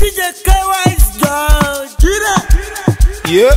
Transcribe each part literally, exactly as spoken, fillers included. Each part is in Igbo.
D J K Wise George. Get it? Yeah.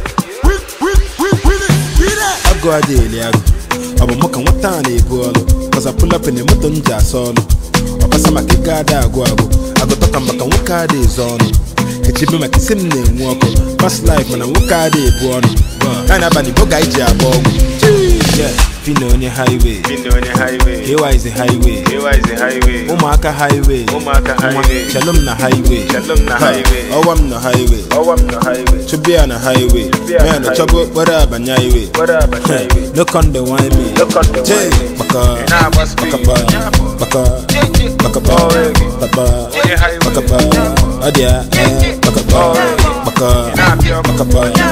Get it? I go a daily. I'm a mock and what time they go. Cause I pull up in the mutton jas on. I pass a maki gada go. I go talk about what car days on. It's a bit like a sim name walk. Past life when I walk out the born. And I'm a boga jab. Yeah. Fino on your highway, Fino on your highway. K Y is the highway, K Y is the highway. Omaka highway, Omaka highway. Shalom na highway, Shalom na highway. Owam na highway, Owam na highway. to be on a highway. Man, the trouble, what up, and highway. What up, and highway? Look on the wine me, Look on the Jay, wine me. Baka, Nah, must be. Baka, Baka, Baka, Baka, Baka, Adia, Baka, Baka, Baka,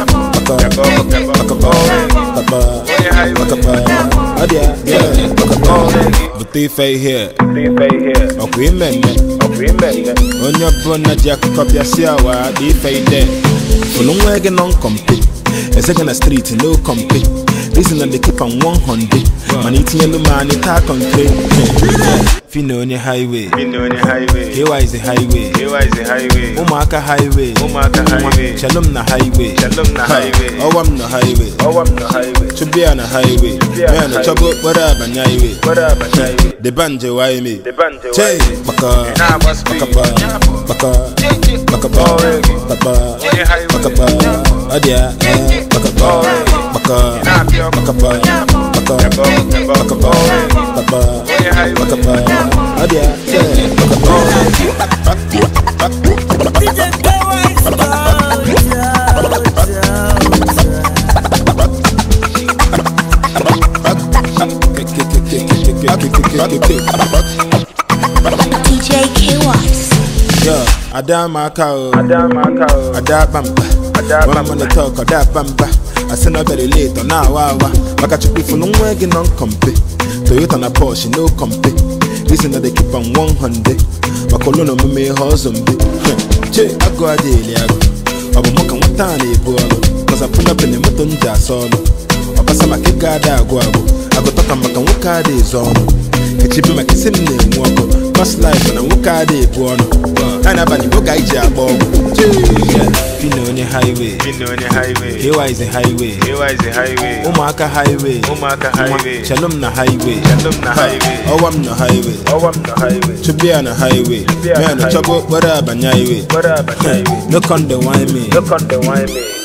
Baka, Baka, Adia, yeah, but they fay here, They pay here. okay, men, Okay, man. on your brother Jack Copia Siawa, they fay there. For long wagon on compete, a second street, no compete. Listen, and they keep on one hundred. Man, eating the man, it talk on trade. Fino on your highway, Fino on your highway. K Y is the highway, K Y is the highway. Omaka highway, Omaka highway. Shalom na highway, Shalom na highway. Owam na highway, Owam na highway. to be on a highway. be on a Man, the trouble, what up, and highway. What up, and highway? The banjo, why me? The banjo. Jay, Baka, Nah, must be. Baka, Baka, Baka, Baka, Baka, Adia, Baka, Baka, Baka, Baka, Adia, D J K Wise D J K Wise. yeah, Adama cow, Adama cow. Adabamba, Adabamba. one on the talk, Adabamba. I send a very late on now, wow, like I took me for long wagon on compy. Toyota and a Porsche, no compy. Listen that they keep on one hundred. My colonel me husband. Che, I go a daily. I'm a mock and what time they go. Cause I pull up in the mutton jas on. I pass a maki gada go. I go talk about what car days on. It's a bit like a sim name walk. Past life when I walk out the born. And I'm a boga jab. Fino on your highway, Fino on your highway. K Y is the highway, K Y is the highway. Omaka highway, Omaka highway. Shalom na highway, Shalom na highway. Owam na highway, Owam na highway. to be on a highway. be on a Man, the highway. trouble, what up, and highway. What up, and highway? Look on the wine me, Look on the wine me.